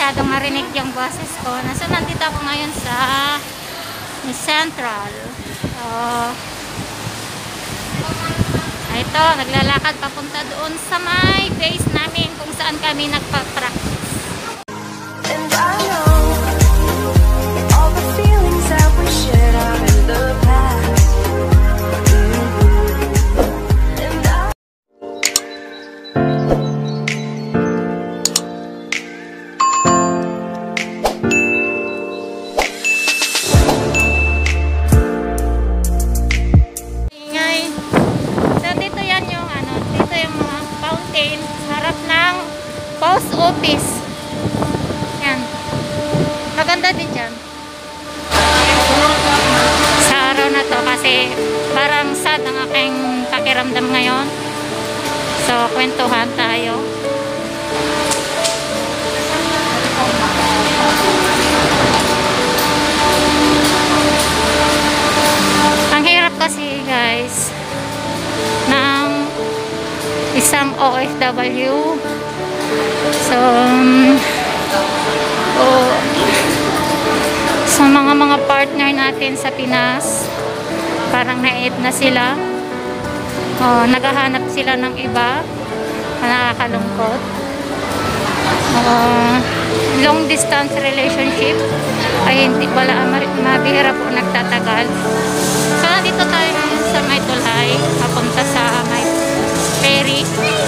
masyadong marinig yung boses ko. Nandito ako ngayon sa Central. Ito, naglalakad papunta doon sa may base namin kung saan kami nagpa-practice. And I know all the feelings that we shared are in the past. Post office. Yan. Maganda din dyan. Sa araw na to kasi parang sad ang aking pakiramdam ngayon. So, kwentuhan tayo. Ang hirap kasi guys ng isang OFW. So, sa mga partner natin sa Pinas, parang naiit na sila. Naghahanap sila ng iba. Nakakalungkot. Long distance relationship ay hindi wala mabihira po nagtatagal. So, nandito tayo ngayon sa may tulay, papunta sa may ferry.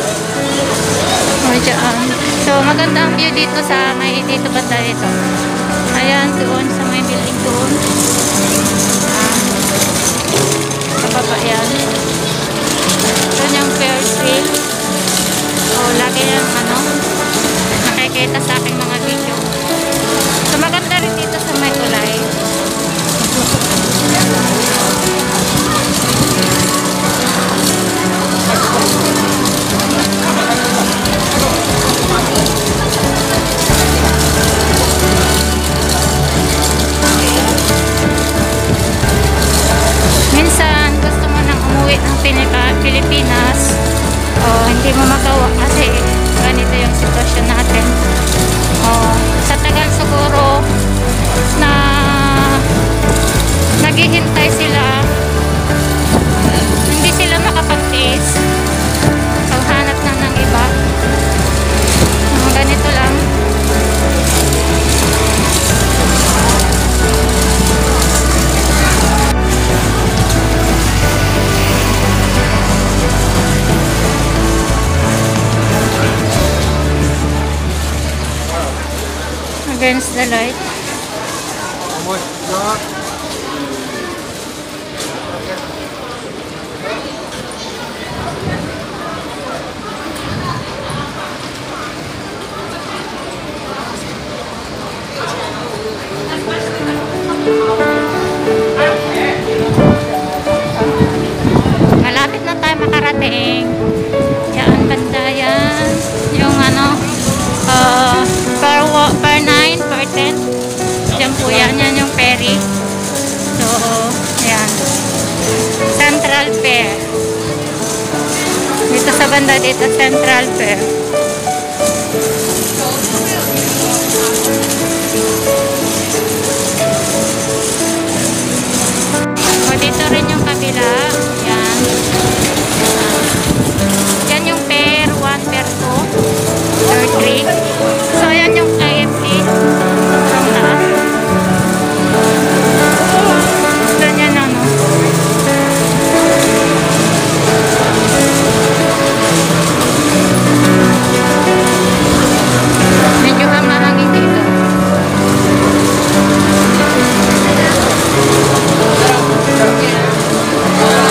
Diyan. So, maganda ang view dito sa may dito banda dito. Ayan, doon sa may building doon. Sa baba yan. Doon yung Ferris wheel. Lagi yan, nakikita sa aking mga video. So, maganda rin dito sa may tulay. Minsan gusto mo nang umuwi ng Pilipinas, hindi mo magawa kasi ganito yung sitwasyon natin. Sa tagal siguro na naghihintay sila, hindi sila makapagtiis, paghanap na ng iba. Ganito lang. Against the light. Malapit na tayo makarating. Diyan banda yan. Yung per 9, per 10. Diyan po yan. Yan yung ferry. So, yan. Central Fair. Dito sa banda dito, Central Fair. Dito rin yung kabila. Yan. Yan yung pair 1, pair 2, pair 3. So, yan yung IFC. From taas. Ganyan na, no? Medyo hamahangin dito. Yeah.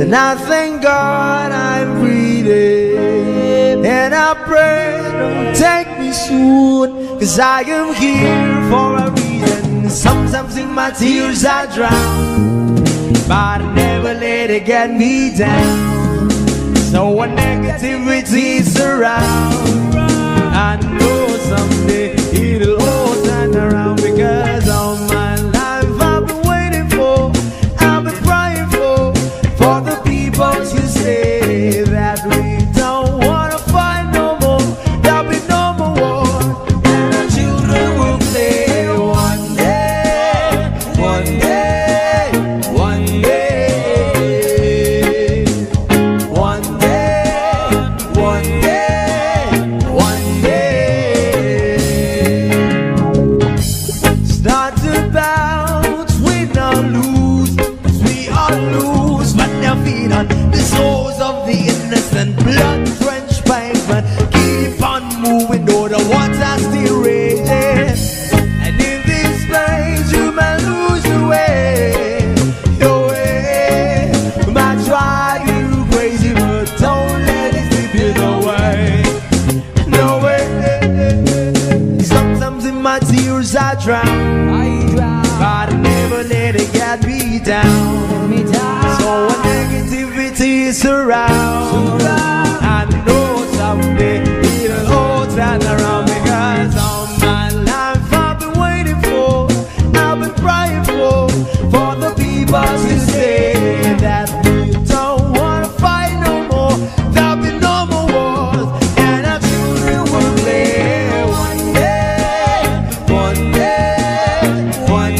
And I thank God I'm breathing, and I pray don't take me soon, 'cause I am here for a reason. Sometimes in my tears I drown, but I never let it get me down. So when negativity surrounds, I know someday it'll all turn around, because all my life I've been waiting for, I've been crying for the people to say that we don't wanna fight no more, there'll be no more war, and our children will play one day, one day, one day, one day, one day, one day. Start to bounce, win or lose, 'cause we all lose, but their feet on the souls of the innocent, blood-drenched pavement. Keep on moving, though the water's still raging. And in this place you may lose your way, your way. You might try to do crazy, but don't let it slip you away. No way. Sometimes in my tears I drown, but I never let it get me down. So when negativity surrounds, I know someday it'll all turn around, because all my life I've been waiting for, I've been crying for the people to say that we don't wanna fight no more, there'll be no more wars, and our children will play one day, one day, one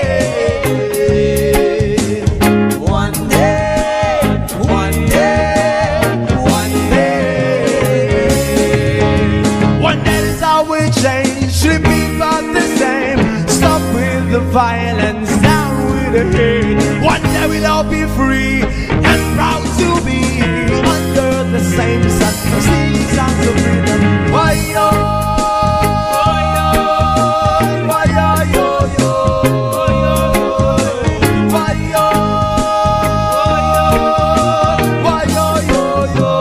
day, one day, one day, one day. One day is how we change, should be about the same. Stop with the violence, down with the hate. One day we'll all be free and proud to be under the same sun, singing songs of freedom. Why yo, why yo, yo, yo, why yo, why yo, yo, yo.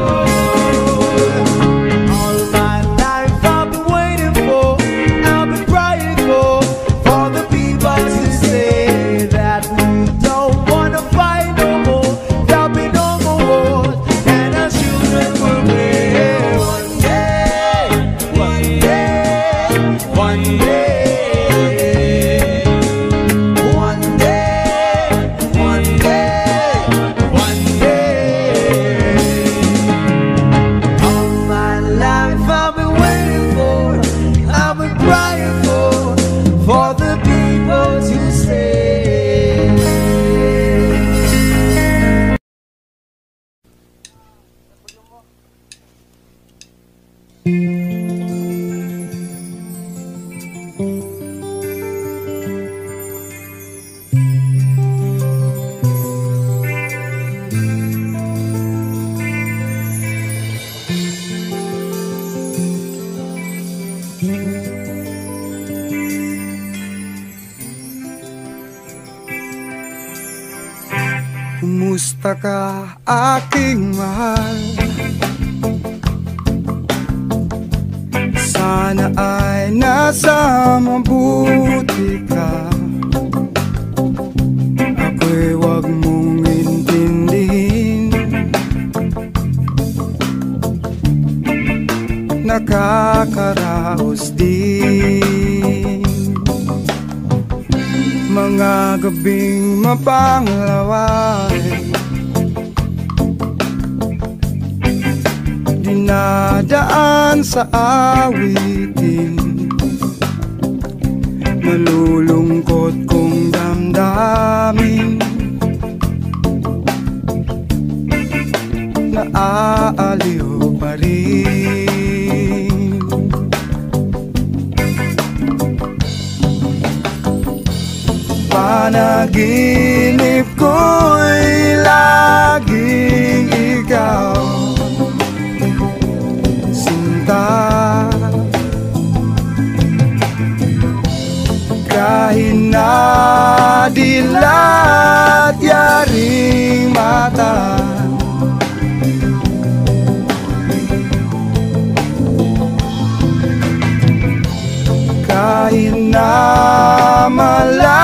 All my life I've been waiting for, I've been crying for the people to say that we don't wanna fight no more, there'll be no more wars, and our children will play one day, one day, one day, one day, one day, one day. All my life I've been waiting for, I've been crying for the people to say. Kumusta ka, aking mahal? Sana ay nasa mabuti ka. Ako'y wag mong intindihin, nakakaraos din. Mga gabing mapanglaway, dinadaan sa awitin, nalulungkot kong damdamin, naaaliw pa rin. Panaginip ko'y laging ikaw, sinta. Kahit na dilat yaring mata, kahit na malayo